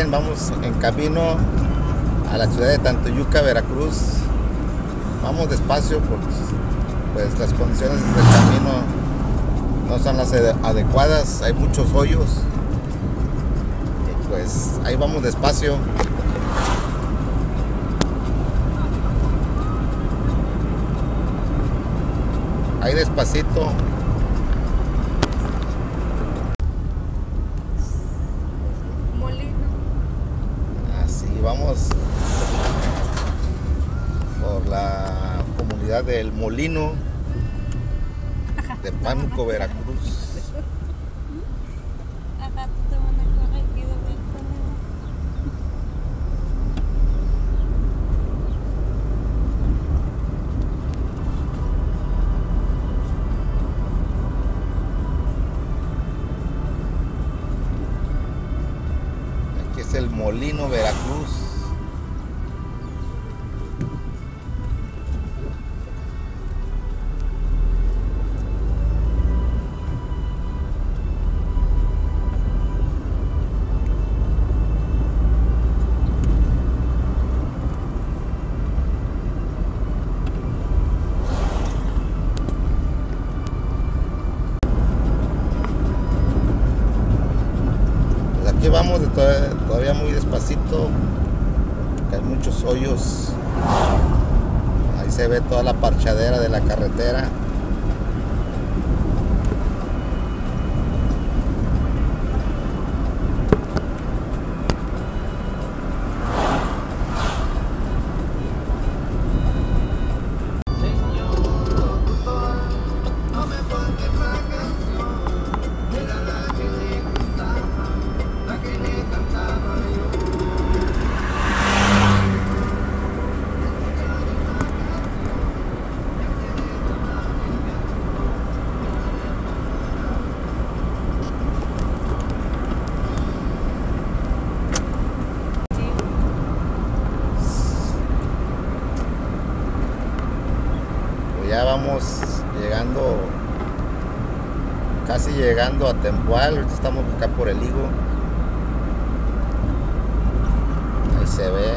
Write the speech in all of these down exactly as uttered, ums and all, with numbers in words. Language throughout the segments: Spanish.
bien, vamos en camino a la ciudad de Tantoyuca, Veracruz. Vamos despacio porque pues las condiciones del camino no son las adecuadas, hay muchos hoyos y pues ahí vamos despacio. Ahí despacito. Así vamos por la comunidad del Molino de Pánuco, Veracruz. Aquí es el Molino, Veracruz. Aquí vamos de todavía, todavía muy despacito, que hay muchos hoyos. Ahí se ve toda la parchadera de la carretera. Ya vamos llegando, casi llegando a Tempoal. Ahorita estamos acá por el Higo. Ahí se ve.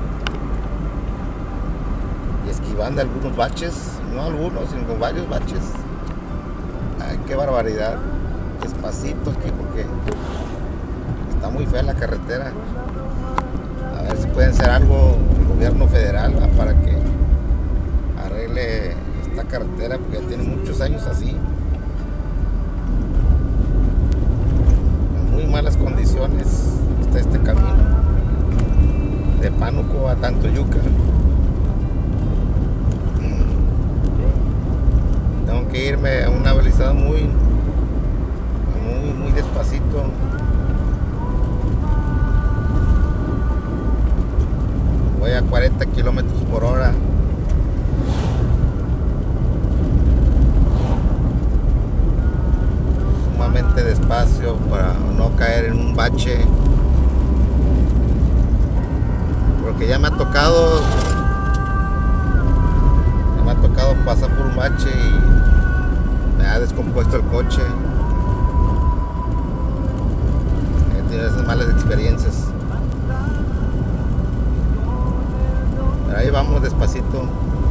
Y esquivando algunos baches, no algunos, sino varios baches. Ay, qué barbaridad. Despacito aquí porque está muy fea la carretera. A ver si pueden hacer algo el gobierno federal, ¿va? Para que arregle esta carretera, porque ya tiene muchos años así, en muy malas condiciones está este camino de Pánuco a Tantoyuca. Tengo que irme a una velocidad muy muy muy despacito. Voy a cuarenta kilómetros por hora. Despacio para no caer en un bache, porque ya me ha tocado ya me ha tocado pasar por un bache y me ha descompuesto el coche. He tenido esas malas experiencias, pero ahí vamos despacito.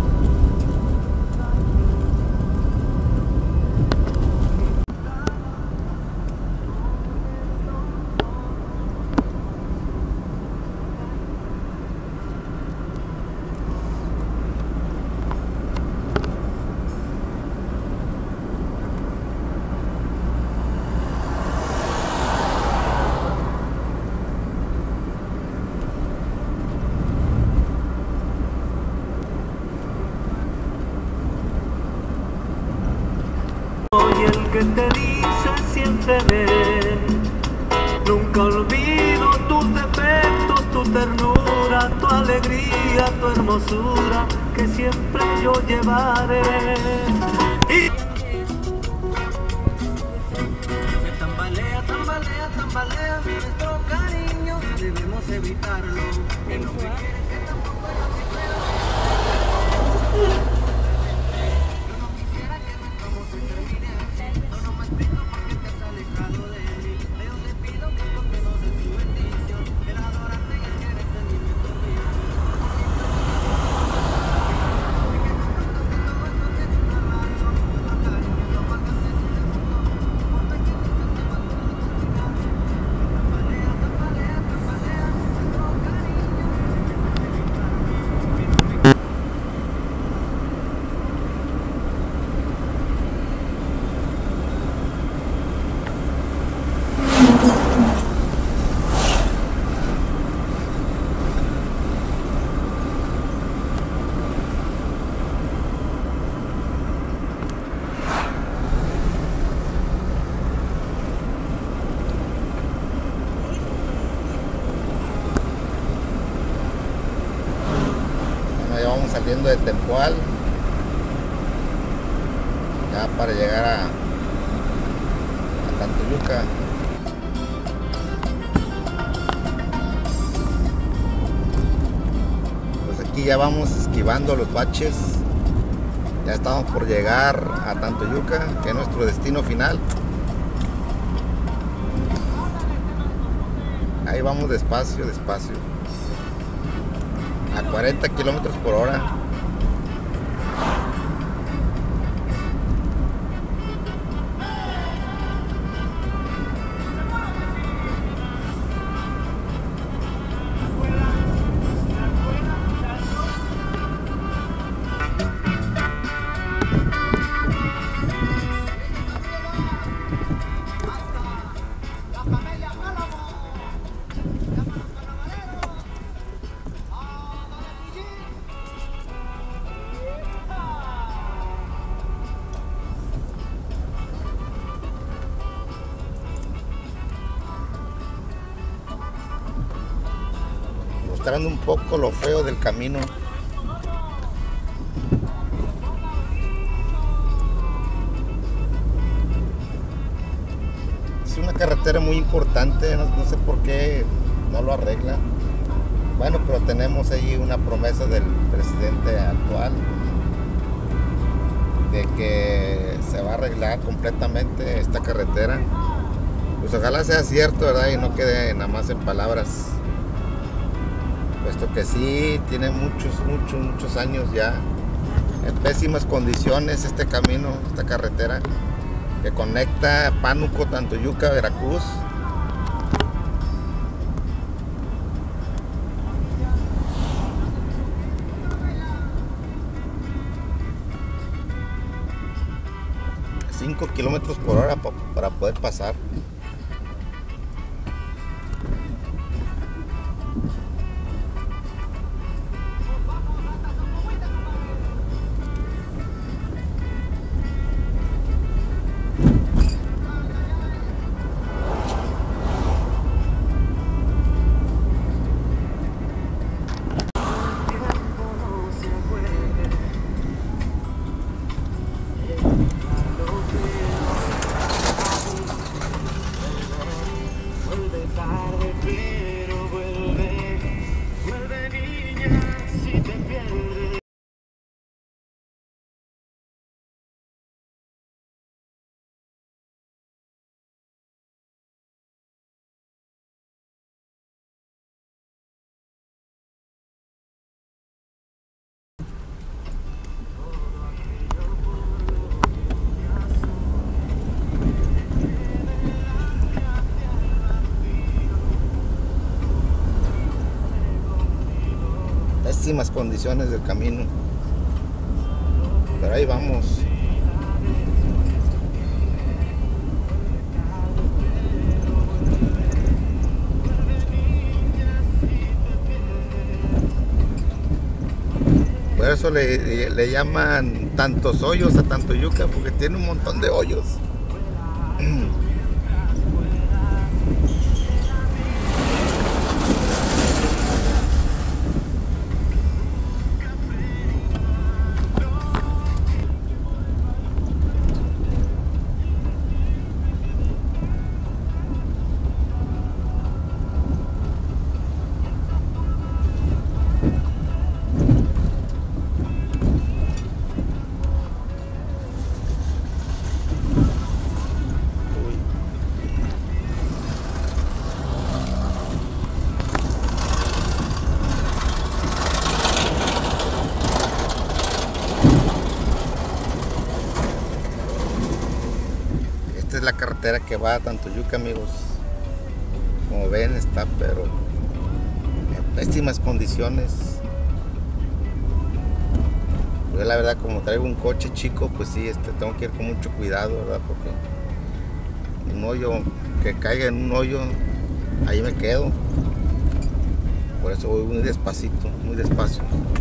Soy el que te dice siénteme, nunca olvido tus defectos, tu ternura, tu alegría, tu hermosura, que siempre yo llevaré. Y que tambalea, tambalea, tambalea nuestro cariño, debemos evitarlo, que no me quieres que tampoco yo te quiero. actual, ya para llegar a, a Tantoyuca. Pues aquí ya vamos esquivando los baches, ya estamos por llegar a Tantoyuca, que es nuestro destino final. Ahí vamos despacio, despacio, a cuarenta kilómetros por hora. Mostrando un poco lo feo del camino. Es una carretera muy importante, no, no sé por qué no lo arregla. Bueno, pero tenemos ahí una promesa del presidente actual de que se va a arreglar completamente esta carretera. Pues ojalá sea cierto, ¿verdad? Y no quede nada más en palabras. Puesto que sí, tiene muchos, muchos, muchos años ya en pésimas condiciones este camino, esta carretera que conecta Pánuco, Tantoyuca, Veracruz. cinco kilómetros por hora para poder pasar. Pésimas condiciones del camino, pero ahí vamos. Por eso le, le llaman tantos hoyos a Tantoyuca, porque tiene un montón de hoyos. Esta es la carretera que va a Tantoyuca, amigos. Como ven, está pero en pésimas condiciones. Yo la verdad, como traigo un coche chico, pues sí, este, tengo que ir con mucho cuidado, ¿verdad? Porque un hoyo, que caiga en un hoyo, ahí me quedo. Por eso voy muy despacito, muy despacio.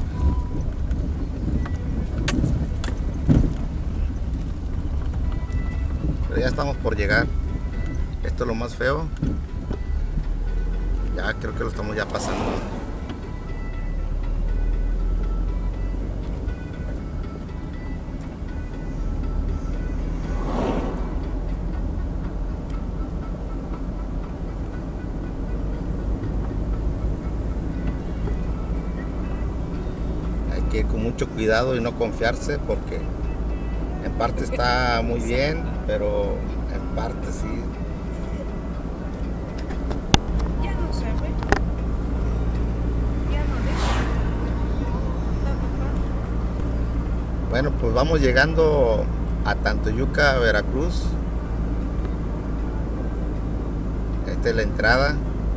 Pero ya estamos por llegar. Esto es lo más feo. Ya creo que lo estamos ya pasando. que ir con mucho cuidado y no confiarse, porque en parte está muy bien, pero en parte sí. Ya no sabe. Ya no deja. Está ocupado. Bueno, pues vamos llegando a Tantoyuca, Veracruz. Esta es la entrada.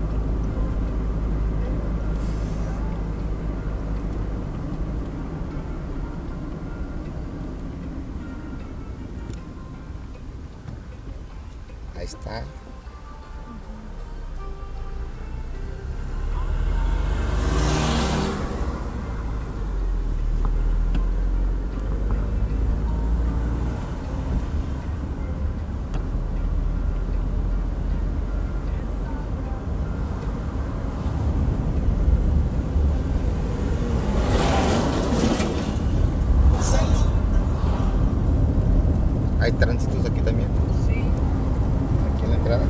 Ahí está. Hay tránsitos aquí también, Sí. aquí en la entrada.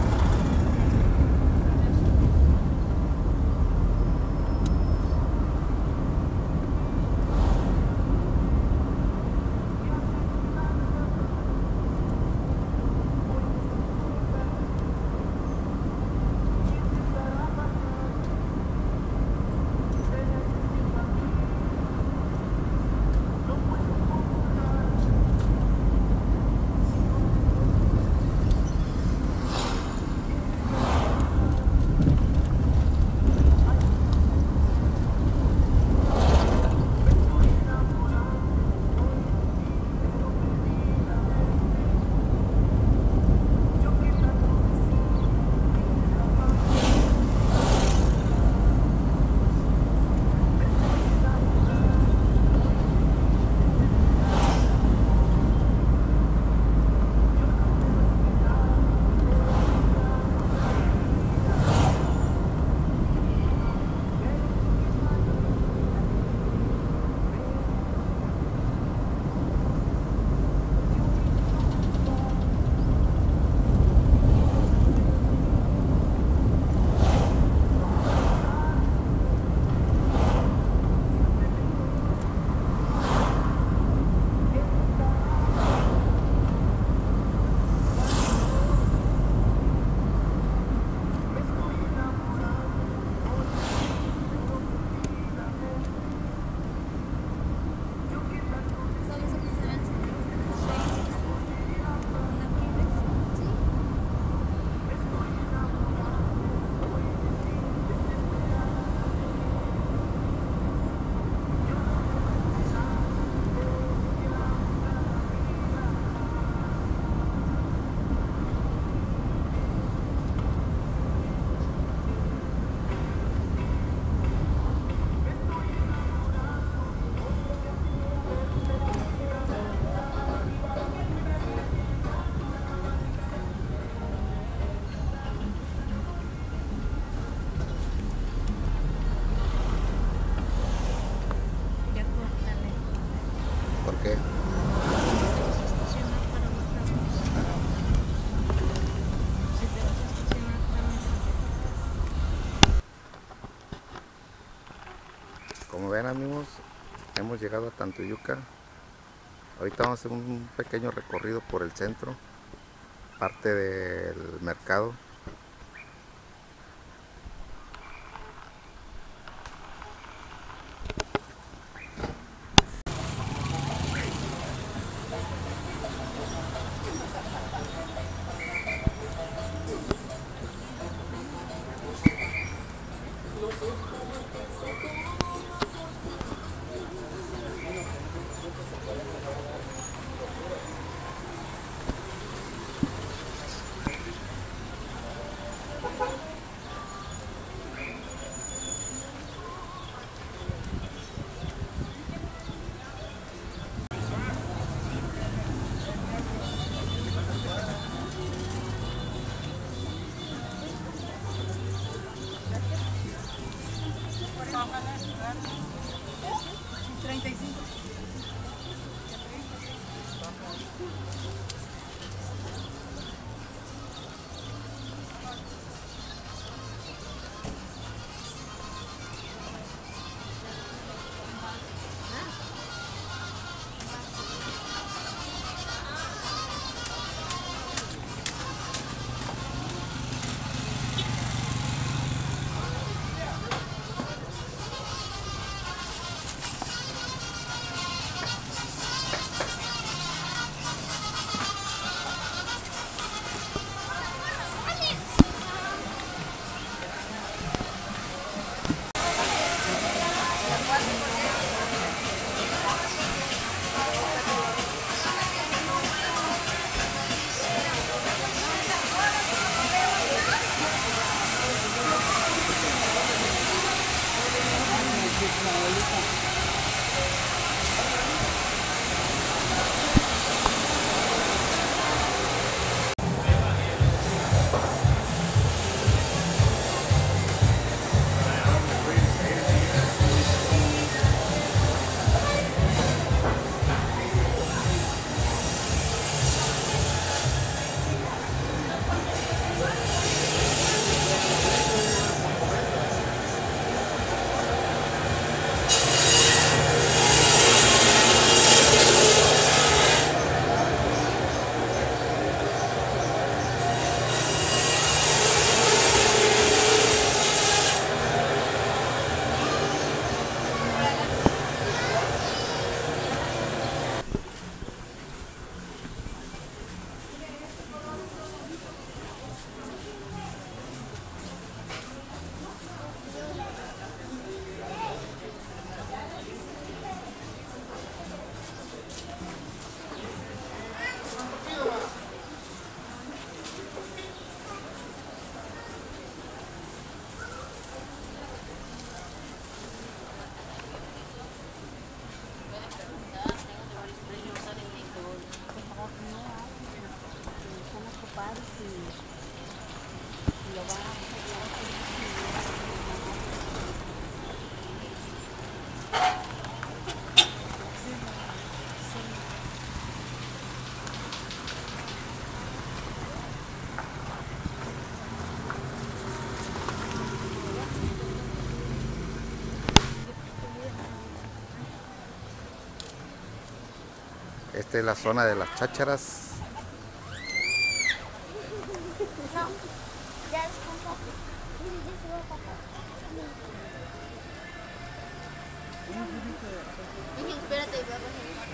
Ya córtale. ¿Por qué? Vas a estacionar para otra vez. Si te vas a estacionar para Como ven, amigos, hemos llegado a Tantoyuca. Ahorita vamos a hacer un pequeño recorrido por el centro, parte del mercado. Esta es la zona de las chácharas. Ya descansaste. Espérate, voy a pasar.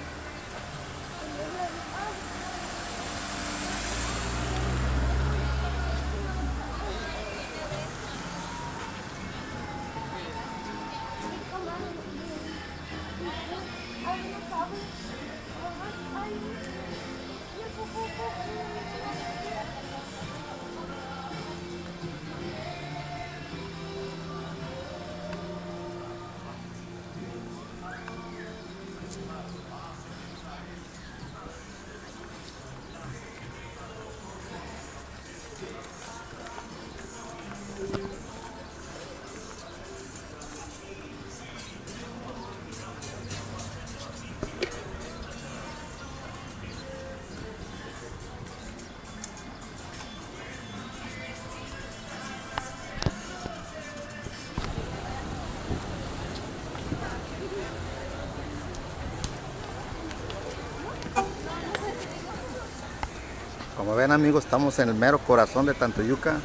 Como ven, amigos, estamos en el mero corazón de Tantoyuca.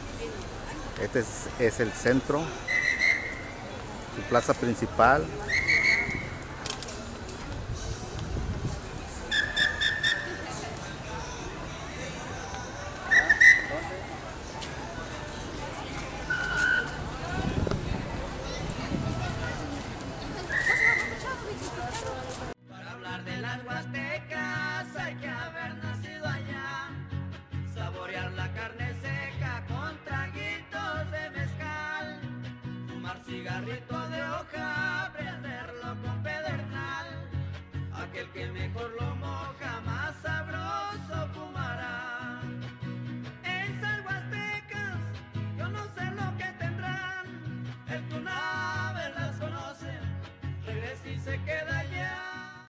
Este es, es el centro, su plaza principal.